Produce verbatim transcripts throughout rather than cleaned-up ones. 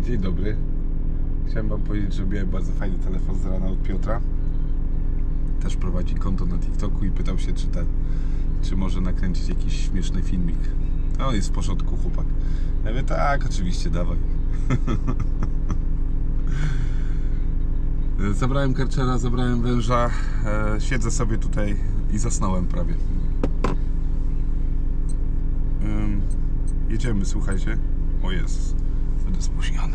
Dzień dobry. Chciałem wam powiedzieć, że miałem bardzo fajny telefon z rana od Piotra. Też prowadzi konto na TikToku i pytał się, czy ten, czy może nakręcić jakiś śmieszny filmik. No, jest w porządku, chłopak. Ja mówię, tak, oczywiście, dawaj. Zabrałem karczera, zabrałem węża, e, siedzę sobie tutaj i zasnąłem prawie. Ym, jedziemy, słuchajcie. O Jezus, będę spóźniony.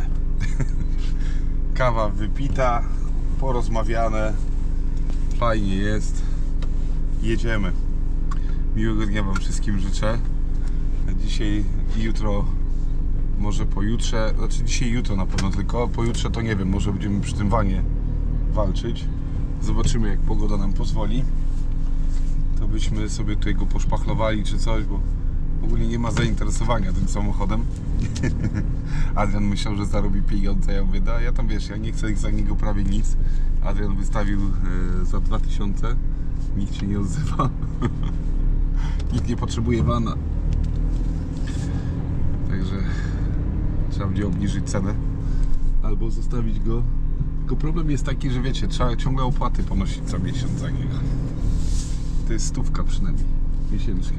Kawa wypita, porozmawiane, fajnie jest. Jedziemy. Miłego dnia wam wszystkim życzę. Dzisiaj i jutro, może pojutrze, znaczy dzisiaj i jutro na pewno, tylko pojutrze to nie wiem, może będziemy przy tym wanie walczyć. Zobaczymy, jak pogoda nam pozwoli. To byśmy sobie tutaj go poszpachlowali czy coś, bo ogólnie nie ma zainteresowania tym samochodem. Adrian myślał, że zarobi pieniądze. Ja mówię, da, ja tam wiesz, ja nie chcę za niego prawie nic. Adrian wystawił e, za dwa tysiące. Nikt się nie odzywa. Nikt nie potrzebuje vana. Także trzeba będzie obniżyć cenę albo zostawić go. Tylko problem jest taki, że wiecie, trzeba ciągle opłaty ponosić co miesiąc za niego. To jest stówka przynajmniej miesięcznie.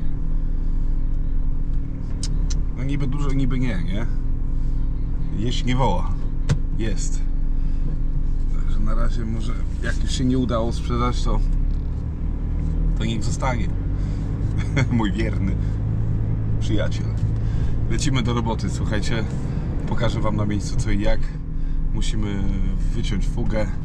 No niby dużo, niby nie, nie? Jeść nie woła. Jest. Także na razie może, jak już się nie udało sprzedać, to to niech zostanie. Mój wierny przyjaciel. Lecimy do roboty, słuchajcie. Pokażę wam na miejscu co i jak. Musimy wyciąć fugę, yy,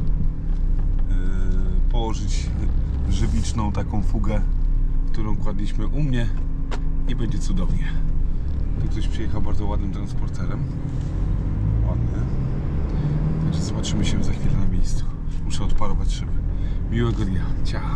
położyć żywiczną taką fugę, którą kładliśmy u mnie i będzie cudownie. Tu ktoś przyjechał bardzo ładnym transporterem. Ładny. Także zobaczymy się za chwilę na miejscu. Muszę odparować szyby. Miłego dnia. Ciao.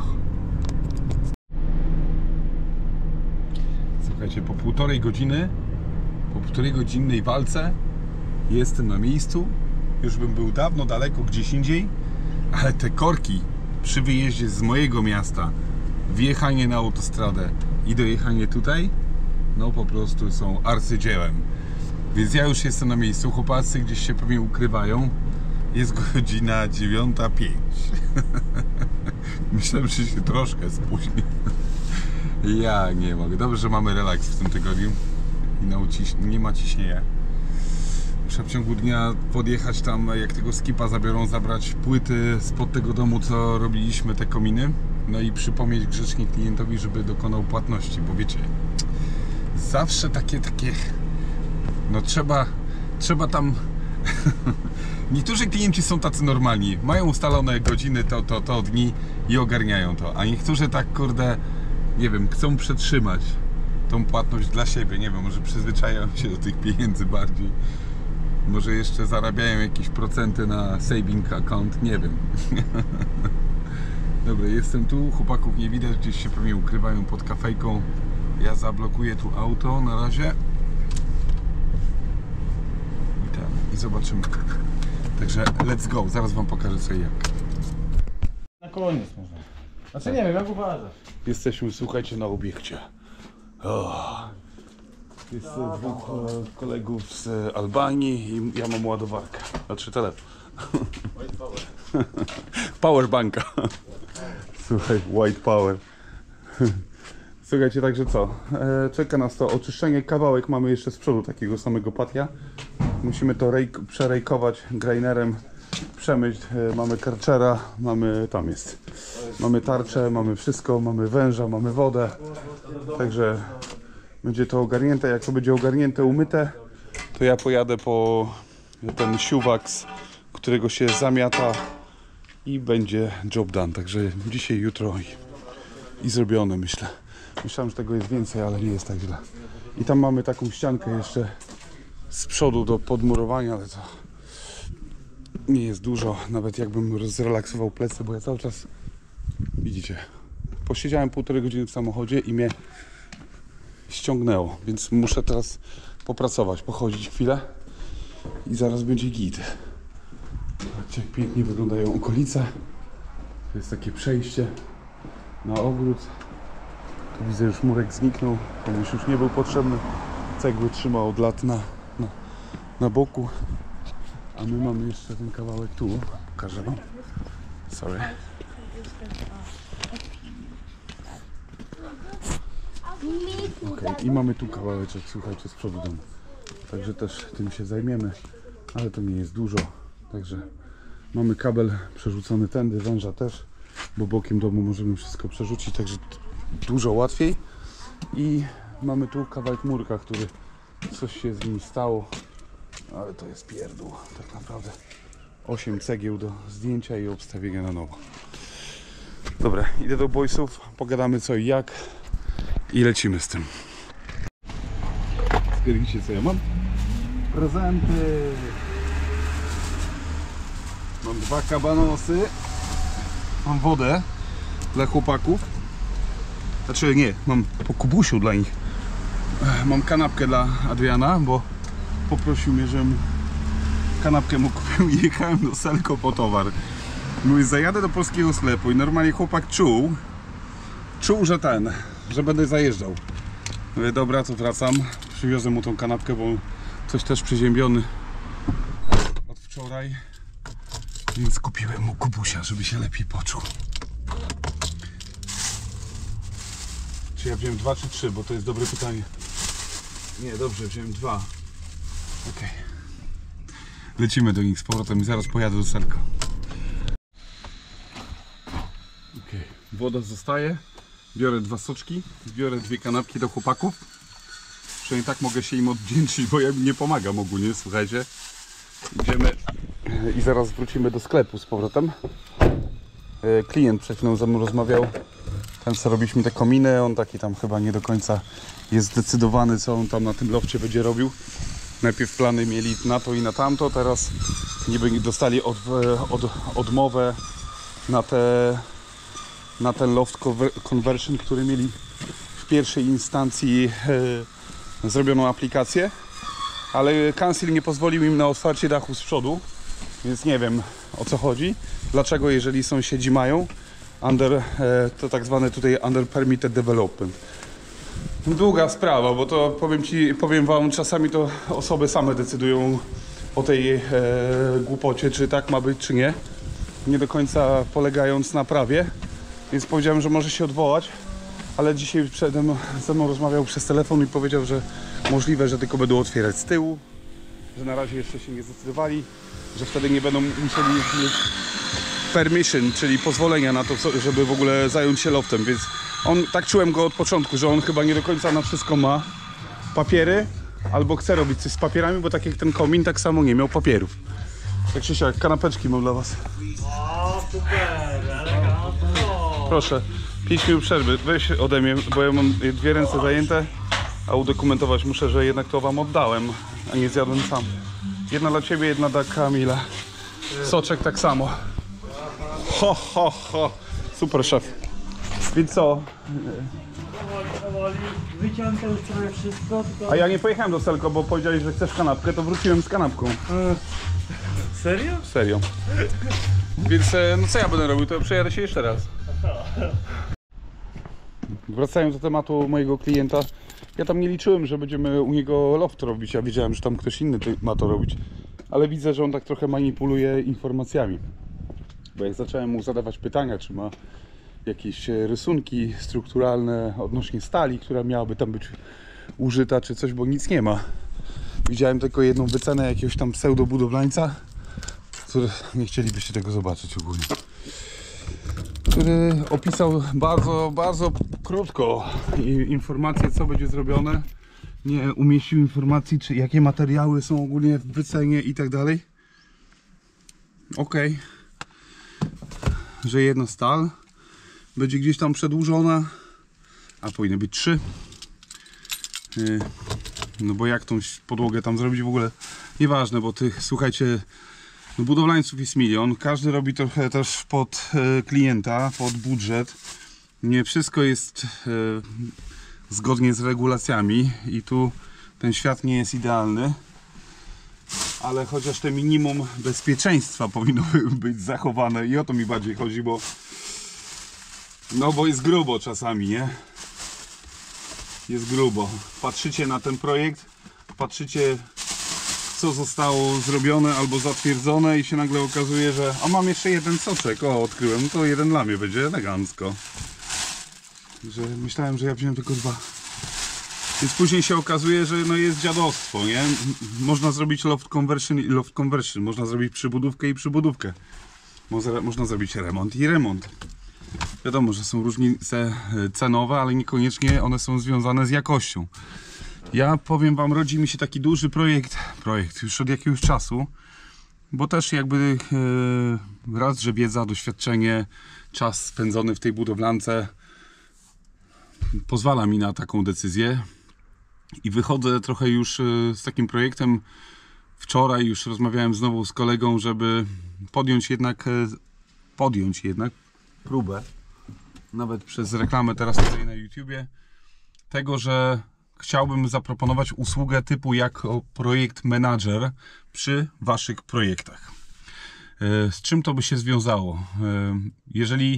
Słuchajcie, po półtorej godziny, po półtorej godzinnej walce jestem na miejscu. Już bym był dawno daleko gdzieś indziej, ale te korki przy wyjeździe z mojego miasta, wjechanie na autostradę i dojechanie tutaj, no po prostu są arcydziełem. Więc ja już jestem na miejscu, chłopacy gdzieś się pewnie ukrywają. Jest godzina dziewiąta pięć. Myślałem, że się troszkę spóźni. Ja nie mogę. Dobrze, że mamy relaks w tym tygodniu i na uciś... nie ma ciśnienia. Muszę w ciągu dnia podjechać tam, jak tego skipa zabiorą, zabrać płyty spod tego domu, co robiliśmy, te kominy. No i przypomnieć grzecznie klientowi, żeby dokonał płatności, bo wiecie, zawsze takie, takie, no trzeba, trzeba tam, niektórzy klienci są tacy normalni, mają ustalone godziny, to, to, to dni i ogarniają to, a niektórzy tak, kurde, nie wiem, chcą przetrzymać tą płatność dla siebie, nie wiem, może przyzwyczajają się do tych pieniędzy bardziej, może jeszcze zarabiają jakieś procenty na saving account, nie wiem. Dobra, jestem tu, chłopaków nie widać, gdzieś się pewnie ukrywają pod kafejką. Ja zablokuję tu auto na razie. I tam, i zobaczymy. Także let's go, zaraz wam pokażę co i jak. Na koniec można. Znaczy nie wiem, jak uważasz? Jesteśmy, słuchajcie, na obiekcie. Oh. Jest dwóch e, kolegów z Albanii i ja mam ładowarkę. Znaczy telefon. Powerbanka. Słuchaj, white power. Słuchajcie, także co? E, czeka nas to oczyszczenie. Kawałek mamy jeszcze z przodu takiego samego patia. Musimy to rejk, przerejkować grainerem, przemyć. E, mamy karczera, mamy, tam jest. Mamy tarczę, mamy wszystko, mamy węża, mamy wodę. Także będzie to ogarnięte. Jak to będzie ogarnięte, umyte, to ja pojadę po ten siuwaks, którego się zamiata i będzie job done. Także dzisiaj, jutro i, i zrobione, myślę. Myślałem, że tego jest więcej, ale nie jest tak źle. I tam mamy taką ściankę jeszcze z przodu do podmurowania, ale to nie jest dużo. Nawet jakbym zrelaksował plecy, bo ja cały czas, widzicie, posiedziałem półtorej godziny w samochodzie i mnie ściągnęło, więc muszę teraz popracować, pochodzić chwilę i zaraz będzie git. Zobaczcie, jak pięknie wyglądają okolice. To jest takie przejście na ogród. Tu widzę, już murek zniknął, komuś już nie był potrzebny. Cegły trzyma od lat na, na, na boku. A my mamy jeszcze ten kawałek tu. Pokażę wam. Sorry. Okay. I mamy tu kawałeczek, słuchajcie, z przodu domu. Także też tym się zajmiemy, ale to nie jest dużo. Także mamy kabel przerzucony tędy, węża też, bo bokiem domu możemy wszystko przerzucić, także dużo łatwiej. I mamy tu kawałek murka, który coś się z nim stało, ale to jest pierdół tak naprawdę. osiem cegieł do zdjęcia i obstawienia na nowo. Dobra, idę do boysów, pogadamy co i jak i lecimy z tym. Zgadnijcie co ja mam? Prezenty! Mam dwa kabanosy, mam wodę dla chłopaków. Znaczy nie, mam po kubusiu dla nich. Mam kanapkę dla Adriana, bo poprosił mnie, żebym kanapkę mu kupił i jechałem do Selco po towar. Mówi, zajadę do polskiego sklepu i normalnie chłopak czuł, czuł, że ten, że będę zajeżdżał. Mówię, dobra, to wracam. Przywiozę mu tą kanapkę, bo coś też przeziębiony od wczoraj. Więc kupiłem mu kubusia, żeby się lepiej poczuł. Czy ja wziąłem dwa czy trzy, bo to jest dobre pytanie. Nie, dobrze, wziąłem dwa. Okej. Lecimy do nich z powrotem i zaraz pojadę do Selco. Okej, woda zostaje. Biorę dwa soczki, biorę dwie kanapki do chłopaków. Przynajmniej tak mogę się im odwdzięczyć, bo ja im nie pomagam ogólnie, słuchajcie. Idziemy i zaraz wrócimy do sklepu z powrotem. Klient przed chwilą ze mną rozmawiał. Ten co robiliśmy te kominy, on taki tam chyba nie do końca jest zdecydowany, co on tam na tym lofcie będzie robił. Najpierw plany mieli na to i na tamto, teraz niby dostali od, od, odmowę na, te, na ten loft conversion, który mieli w pierwszej instancji e, zrobioną aplikację, ale council nie pozwolił im na otwarcie dachu z przodu, więc nie wiem o co chodzi, dlaczego jeżeli sąsiedzi mają under, e, to tak zwane tutaj under permitted development. Długa sprawa, bo to powiem ci, powiem wam, czasami to osoby same decydują o tej e, głupocie, czy tak ma być, czy nie. Nie do końca polegając na prawie, więc powiedziałem, że może się odwołać, ale dzisiaj przede mną, ze mną rozmawiał przez telefon i powiedział, że możliwe, że tylko będą otwierać z tyłu, że na razie jeszcze się nie zdecydowali, że wtedy nie będą musieli mieć permission, czyli pozwolenia na to, żeby w ogóle zająć się loftem, więc on, tak czułem go od początku, że on chyba nie do końca na wszystko ma papiery, albo chce robić coś z papierami, bo tak jak ten komin, tak samo nie miał papierów. Tak czy siak, kanapeczki mam dla was. O, super, elegancko. Proszę, pięć minut przerwy, weź ode mnie, bo ja mam dwie ręce zajęte, a udokumentować muszę, że jednak to wam oddałem, a nie zjadłem sam. Jedna dla ciebie, jedna dla Kamila. Soczek tak samo. Ho, ho, ho. Super szef. Więc co? Powoli, powoli. Wyciągam już prawie wszystko, tylko... A ja nie pojechałem do Selco, bo powiedziałeś, że chcesz kanapkę, to wróciłem z kanapką. E, Serio? Serio. Więc e, no co ja będę robił, to przejadę się jeszcze raz. Wracając do tematu mojego klienta, ja tam nie liczyłem, że będziemy u niego loft robić. Ja wiedziałem, że tam ktoś inny ma to robić. Ale widzę, że on tak trochę manipuluje informacjami. Bo jak zacząłem mu zadawać pytania, czy ma jakieś rysunki strukturalne odnośnie stali, która miałaby tam być użyta, czy coś, bo nic nie ma. Widziałem tylko jedną wycenę jakiegoś tam pseudobudowlańca, który nie chcielibyście tego zobaczyć ogólnie. Który opisał bardzo, bardzo krótko informacje, co będzie zrobione. Nie umieścił informacji, czy jakie materiały są ogólnie w wycenie i tak dalej. Okej. Że jedna stal będzie gdzieś tam przedłużona, a powinny być trzy. No bo jak tą podłogę tam zrobić w ogóle, nieważne, bo tych, słuchajcie, no budowlańców jest milion, każdy robi trochę też pod klienta, pod budżet. Nie wszystko jest zgodnie z regulacjami i tu ten świat nie jest idealny, ale chociaż te minimum bezpieczeństwa powinno być zachowane i o to mi bardziej chodzi, bo no bo jest grubo czasami, nie? Jest grubo. Patrzycie na ten projekt, patrzycie co zostało zrobione albo zatwierdzone i się nagle okazuje, że a mam jeszcze jeden soczek, o odkryłem, no to jeden dla mnie będzie elegancko. Że myślałem, że ja wziąłem tylko dwa. Więc później się okazuje, że no jest dziadostwo, nie? Można zrobić loft conversion i loft conversion, można zrobić przybudówkę i przybudówkę. Można, można zrobić remont i remont. Wiadomo, że są różnice cenowe, ale niekoniecznie one są związane z jakością. Ja powiem wam, rodzi mi się taki duży projekt, projekt już od jakiegoś czasu, bo też jakby e, raz, że wiedza, doświadczenie, czas spędzony w tej budowlance pozwala mi na taką decyzję i wychodzę trochę już z takim projektem. Wczoraj już rozmawiałem znowu z kolegą, żeby podjąć jednak podjąć jednak próbę, nawet przez reklamę teraz tutaj na YouTubie, tego, że chciałbym zaproponować usługę typu jako projekt manager przy waszych projektach. Z czym to by się związało? Jeżeli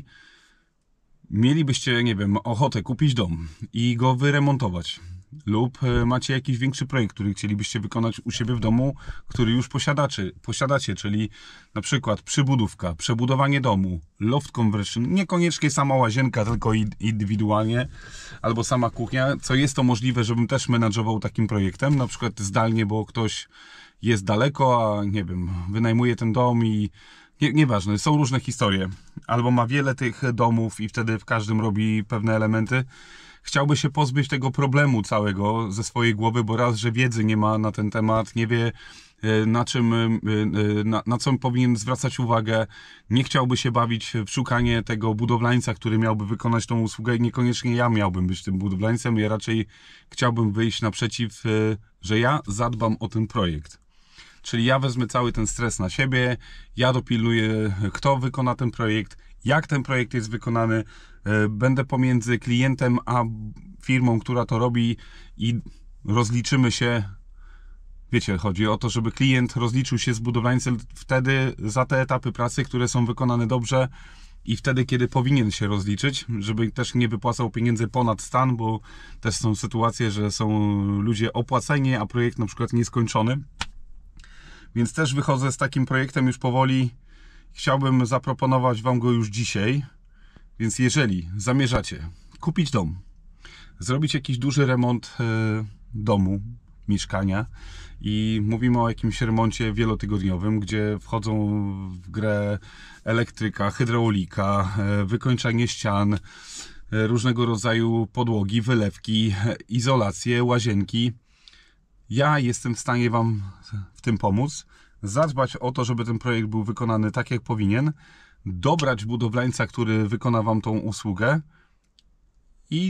mielibyście, nie wiem, ochotę kupić dom i go wyremontować, lub macie jakiś większy projekt, który chcielibyście wykonać u siebie w domu, który już posiadacie, posiadacie, czyli na przykład przybudówka, przebudowanie domu, loft conversion, niekoniecznie sama łazienka, tylko indywidualnie, albo sama kuchnia, co jest to możliwe, żebym też menadżował takim projektem, na przykład zdalnie, bo ktoś jest daleko, a nie wiem, wynajmuje ten dom i Nie, nieważne, są różne historie. Albo ma wiele tych domów i wtedy w każdym robi pewne elementy. Chciałby się pozbyć tego problemu całego ze swojej głowy, bo raz, że wiedzy nie ma na ten temat, nie wie na czym, na, na co powinien zwracać uwagę. Nie chciałby się bawić w szukanie tego budowlańca, który miałby wykonać tą usługę i niekoniecznie ja miałbym być tym budowlańcem. Ja raczej chciałbym wyjść naprzeciw, że ja zadbam o ten projekt. Czyli ja wezmę cały ten stres na siebie, ja dopilnuję, kto wykona ten projekt, jak ten projekt jest wykonany, będę pomiędzy klientem a firmą, która to robi i rozliczymy się. Wiecie, chodzi o to, żeby klient rozliczył się z budowlańcem wtedy za te etapy pracy, które są wykonane dobrze i wtedy, kiedy powinien się rozliczyć, żeby też nie wypłacał pieniędzy ponad stan, bo też są sytuacje, że są ludzie opłaceni, a projekt na przykład nieskończony. Więc też wychodzę z takim projektem już powoli. Chciałbym zaproponować wam go już dzisiaj. Więc jeżeli zamierzacie kupić dom, zrobić jakiś duży remont domu, mieszkania i mówimy o jakimś remoncie wielotygodniowym, gdzie wchodzą w grę elektryka, hydraulika, wykończanie ścian, różnego rodzaju podłogi, wylewki, izolacje, łazienki. Ja jestem w stanie wam w tym pomóc, zadbać o to, żeby ten projekt był wykonany tak, jak powinien, dobrać budowlańca, który wykona wam tą usługę i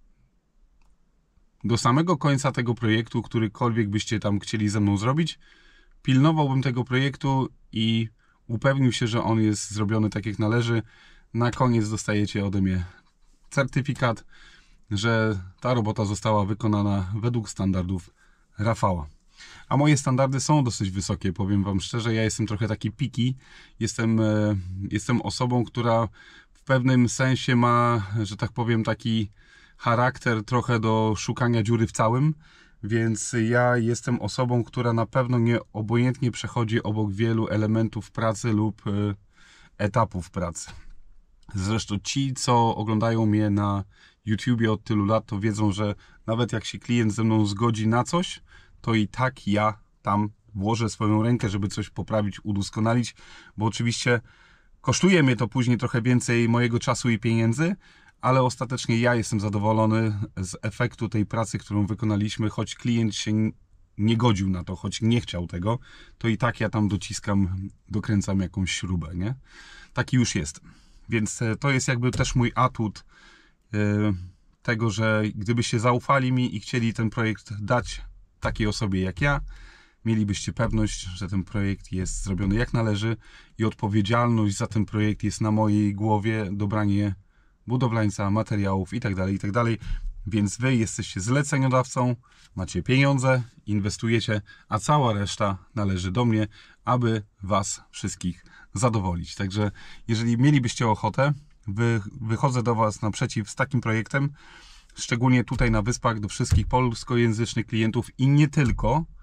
do samego końca tego projektu, którykolwiek byście tam chcieli ze mną zrobić, pilnowałbym tego projektu i upewnił się, że on jest zrobiony tak, jak należy. Na koniec dostajecie ode mnie certyfikat, że ta robota została wykonana według standardów Rafała. A moje standardy są dosyć wysokie, powiem wam szczerze. Ja jestem trochę taki picky. Jestem, jestem osobą, która w pewnym sensie ma, że tak powiem, taki charakter trochę do szukania dziury w całym. Więc ja jestem osobą, która na pewno nie obojętnie przechodzi obok wielu elementów pracy lub etapów pracy. Zresztą ci, co oglądają mnie na YouTubie od tylu lat, to wiedzą, że nawet jak się klient ze mną zgodzi na coś, to i tak ja tam włożę swoją rękę, żeby coś poprawić, udoskonalić, bo oczywiście kosztuje mnie to później trochę więcej mojego czasu i pieniędzy, ale ostatecznie ja jestem zadowolony z efektu tej pracy, którą wykonaliśmy, choć klient się nie godził na to, choć nie chciał tego, to i tak ja tam dociskam, dokręcam jakąś śrubę, nie? Taki już jestem. Więc to jest jakby też mój atut yy, tego, że gdybyście zaufali mi i chcieli ten projekt dać takiej osobie jak ja, mielibyście pewność, że ten projekt jest zrobiony jak należy i odpowiedzialność za ten projekt jest na mojej głowie, dobranie budowlańca, materiałów itd., itd. Więc wy jesteście zleceniodawcą, macie pieniądze, inwestujecie, a cała reszta należy do mnie, aby was wszystkich zadowolić. Także jeżeli mielibyście ochotę, wy, wychodzę do was naprzeciw z takim projektem, szczególnie tutaj na Wyspach, do wszystkich polskojęzycznych klientów i nie tylko,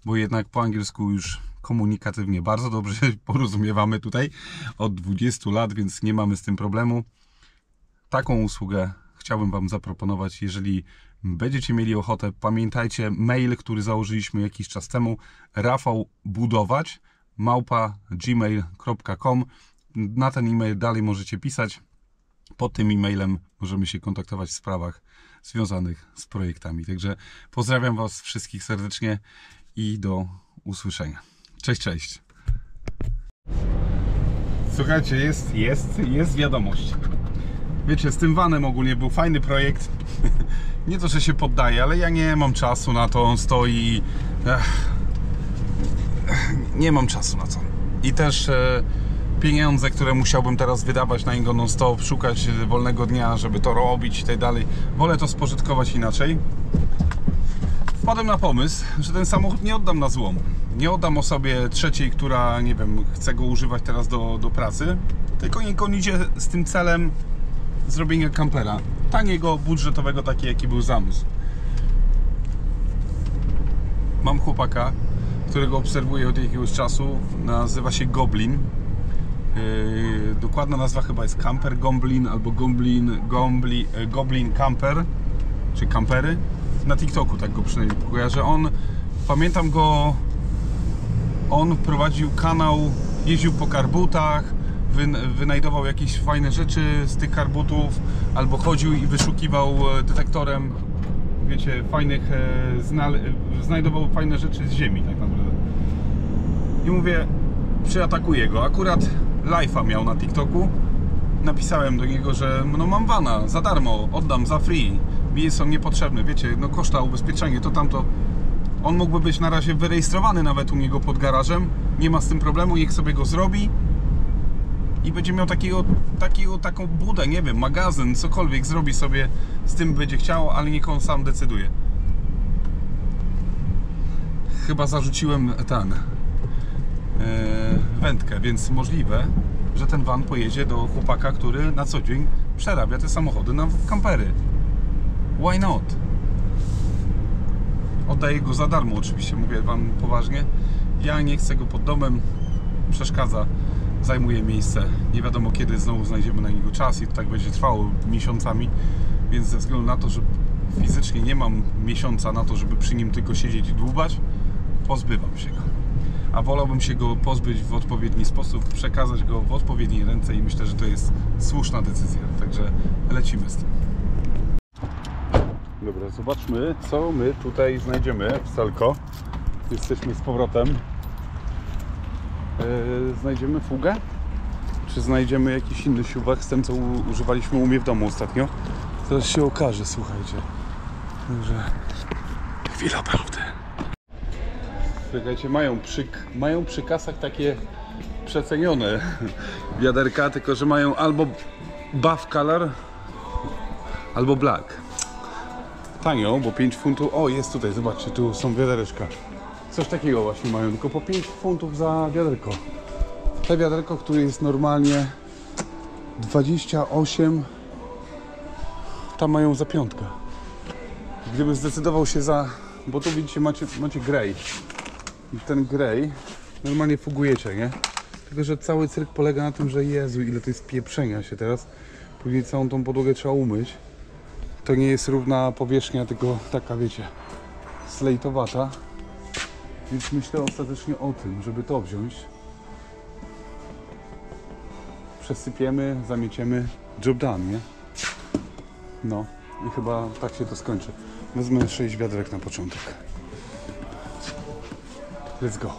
bo jednak po angielsku już komunikatywnie bardzo dobrze porozumiewamy tutaj od dwudziestu lat, więc nie mamy z tym problemu. Taką usługę chciałbym Wam zaproponować. Jeżeli będziecie mieli ochotę, pamiętajcie mail, który założyliśmy jakiś czas temu, rafał budować małpa gmail kropka com. Na ten e-mail dalej możecie pisać. Pod tym e-mailem możemy się kontaktować w sprawach związanych z projektami. Także pozdrawiam Was wszystkich serdecznie i do usłyszenia. Cześć, cześć. Słuchajcie, jest, jest, jest wiadomość. Wiecie, z tym vanem ogólnie był fajny projekt. Nie to, że się poddaję, ale ja nie mam czasu na to. On stoi... Ech. Nie mam czasu na to. I też e, pieniądze, które musiałbym teraz wydawać na niego non stop, szukać wolnego dnia, żeby to robić i tak dalej. Wolę to spożytkować inaczej. Wpadłem na pomysł, że ten samochód nie oddam na złom. Nie oddam osobie trzeciej, która, nie wiem, chce go używać teraz do, do pracy, tylko niech on idzie z tym celem zrobienia kampera. Taniego, budżetowego, taki jaki był zamysł. Mam chłopaka, którego obserwuję od jakiegoś czasu. Nazywa się Goblin. Yy, dokładna nazwa chyba jest Camper Goblin albo Goblin, Goblin, Goblin Camper, czy Campery. Na TikToku tak go przynajmniej kojarzę. On, pamiętam go, on prowadził kanał, jeździł po karbutach, wynajdował jakieś fajne rzeczy z tych karbutów, albo chodził i wyszukiwał detektorem, wiecie, fajnych, znajdował fajne rzeczy z ziemi tak naprawdę. I mówię, przyatakuję go. Akurat live'a miał na TikToku. Napisałem do niego, że no mam vana, za darmo, oddam, za free. Mi jest on niepotrzebny, wiecie, no koszta, ubezpieczenie, to tamto. On mógłby być na razie wyrejestrowany nawet u niego pod garażem. Nie ma z tym problemu, niech sobie go zrobi. I będzie miał takiego, takiego, taką budę, nie wiem, magazyn, cokolwiek zrobi sobie, z tym będzie chciał, ale niech on sam decyduje. Chyba zarzuciłem ten yy, wędkę, więc możliwe, że ten van pojedzie do chłopaka, który na co dzień przerabia te samochody na kampery. Why not? Oddaję go za darmo oczywiście, mówię Wam poważnie. Ja nie chcę go pod domem, przeszkadza, zajmuje miejsce. Nie wiadomo kiedy znowu znajdziemy na niego czas i to tak będzie trwało miesiącami. Więc ze względu na to, że fizycznie nie mam miesiąca na to, żeby przy nim tylko siedzieć i dłubać, pozbywam się go. A wolałbym się go pozbyć w odpowiedni sposób, przekazać go w odpowiedniej ręce i myślę, że to jest słuszna decyzja. Także lecimy z tym. Dobra, zobaczmy, co my tutaj znajdziemy w Selco. Jesteśmy z powrotem. Yy, znajdziemy fugę? Czy znajdziemy jakiś inny siuwak z tym, co używaliśmy u mnie w domu ostatnio? Zaraz się okaże, słuchajcie. Także chwila prawdy. Słuchajcie, mają przy, mają przy kasach takie przecenione wiaderka, tylko że mają albo buff color, albo black. Tanio, bo pięć funtów. O, jest tutaj, zobaczcie, tu są wiadereczka. Coś takiego właśnie mają, tylko po pięć funtów za wiaderko. Te wiaderko, które jest normalnie dwadzieścia osiem, tam mają za piątkę. Gdybym zdecydował się za... Bo tu widzicie, macie, macie grey. I ten grey normalnie fugujecie, nie? Tylko że cały cyrk polega na tym, że Jezu, ile to jest pieprzenia się teraz. Później całą tą podłogę trzeba umyć. To nie jest równa powierzchnia, tylko taka, wiecie, slejtowata. Więc myślę ostatecznie o tym, żeby to wziąć. Przesypiemy, zamieciemy, job done, nie? No i chyba tak się to skończy. Wezmę sześć wiaderek na początek. Let's go.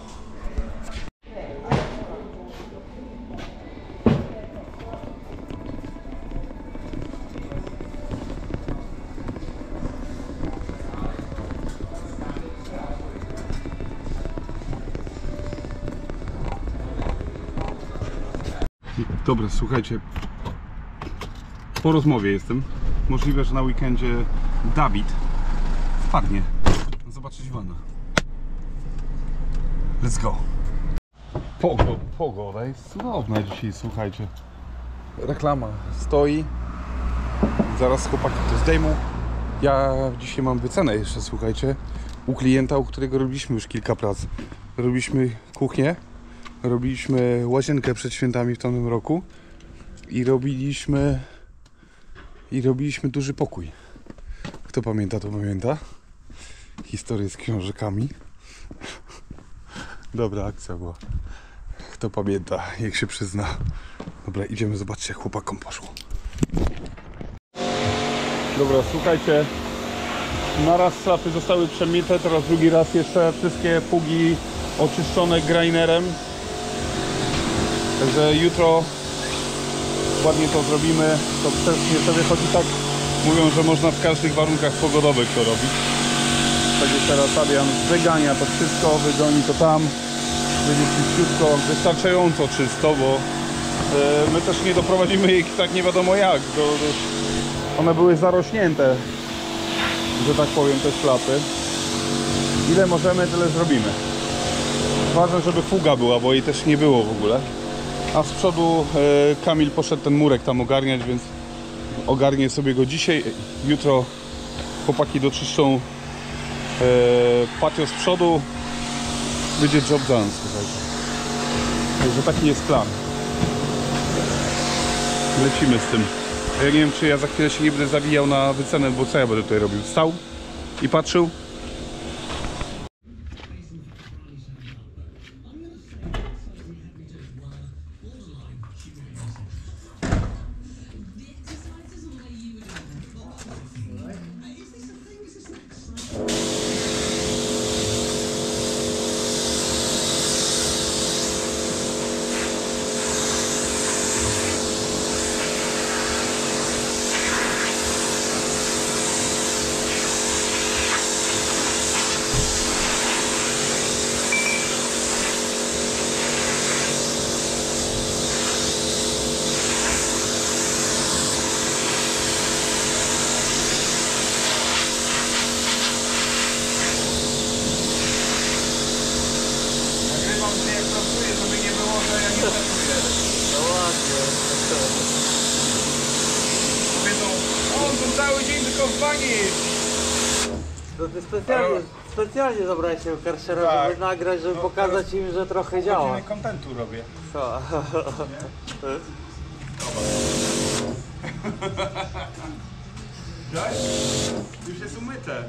Dobra, słuchajcie, po rozmowie jestem. Możliwe, że na weekendzie Dawid wpadnie zobaczyć vana. Let's go. Pogoda, pogoda jest cudowna dzisiaj, słuchajcie. Reklama stoi. Zaraz chłopaki to zdejmą. Ja dzisiaj mam wycenę jeszcze, słuchajcie. u klienta, u którego robiliśmy już kilka prac. Robiliśmy kuchnię, robiliśmy łazienkę przed świętami w tamtym roku i robiliśmy i robiliśmy duży pokój. Kto pamięta, to pamięta. Historię z książekami. Dobra akcja była. Kto pamięta, jak się przyzna. Dobra, idziemy zobaczyć, jak chłopakom poszło. Dobra, słuchajcie. Na raz szlafy zostały przemyte, teraz drugi raz jeszcze wszystkie pugi oczyszczone grinerem. Także jutro ładnie to zrobimy. To przecież to wychodzi tak. Mówią, że można w każdych warunkach pogodowych to robić. Także teraz Adrian wygania to wszystko, wygoni to tam. Będzie czyściutko, wystarczająco czysto, bo yy, my też nie doprowadzimy ich tak nie wiadomo jak. Do, do, one były zarośnięte, że tak powiem, te szlapy. Ile możemy, tyle zrobimy. Ważne, żeby fuga była, bo jej też nie było w ogóle. A z przodu yy, Kamil poszedł ten murek tam ogarniać, więc ogarnię sobie go dzisiaj. Jutro chłopaki doczyszczą yy, patio z przodu. Będzie job done, słuchajcie. Także taki jest plan. Lecimy z tym. Ja nie wiem, czy ja za chwilę się nie będę zawijał na wycenę, bo co ja będę tutaj robił? Stał i patrzył. Cały dzień tylko w bani. To ty specjalnie, specjalnie zabrałeś się Karszera, Tak. żeby nagrać, żeby No, pokazać im, że trochę działa. Godzinę kontentu robię. Co? Tak? Już jest umyte.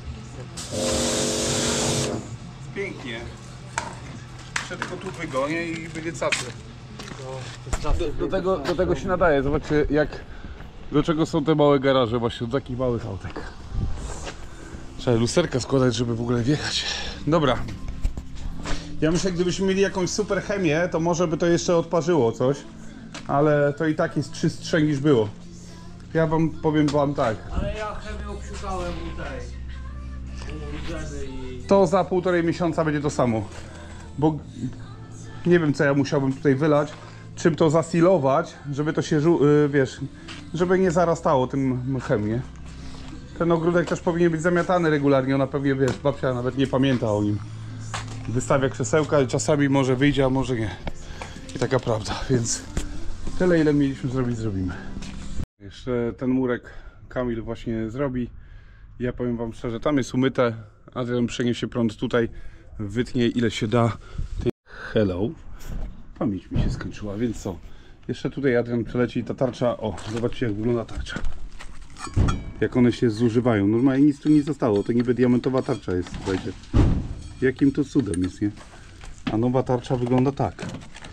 Pięknie. Jeszcze tylko tu wygonię i będzie cacy. Do, do, tego, do tego się nadaje. Zobaczcie, jak, do czego są te małe garaże, właśnie do takich małych autek. Trzeba lusterka składać, żeby w ogóle wjechać. Dobra. Ja myślę, gdybyśmy mieli jakąś super chemię, to może by to jeszcze odparzyło coś. Ale to i tak jest czystsze niż było. Ja wam powiem wam tak. Ale ja chemię obsiukałem u tej. U Jenny i... To za półtorej miesiąca będzie to samo. Bo nie wiem, co ja musiałbym tutaj wylać. Czym to zasilować, żeby to się, yy, wiesz, żeby nie zarastało tym chemię. Ten ogródek też powinien być zamiatany regularnie. Ona pewnie, wiesz, babcia nawet nie pamięta o nim. Wystawia krzesełka i czasami może wyjdzie, a może nie. I taka prawda, więc tyle, ile mieliśmy zrobić, zrobimy. Jeszcze ten murek Kamil właśnie zrobi. Ja powiem wam szczerze, tam jest umyte. Adrian przeniesie prąd tutaj, wytnie ile się da. Hello. Pamięć mi się skończyła, więc co? Jeszcze tutaj Adrian przeleci ta tarcza. O, zobaczcie, jak wygląda tarcza. Jak one się zużywają. Normalnie nic tu nie zostało. To niby diamentowa tarcza jest, słuchajcie. Jakim to cudem jest, nie? A nowa tarcza wygląda tak.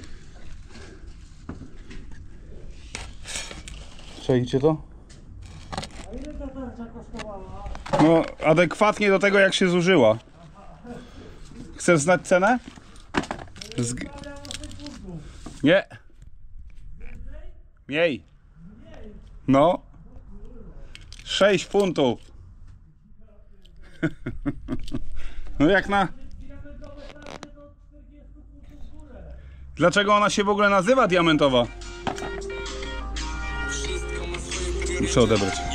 Czajcie to? A ile ta tarcza kosztowała? No, adekwatnie do tego, jak się zużyła. Chcesz znać cenę? Z... Nie. Mniej. No. sześć funtów. No jak na... Dlaczego ona się w ogóle nazywa diamentowa? Muszę odebrać.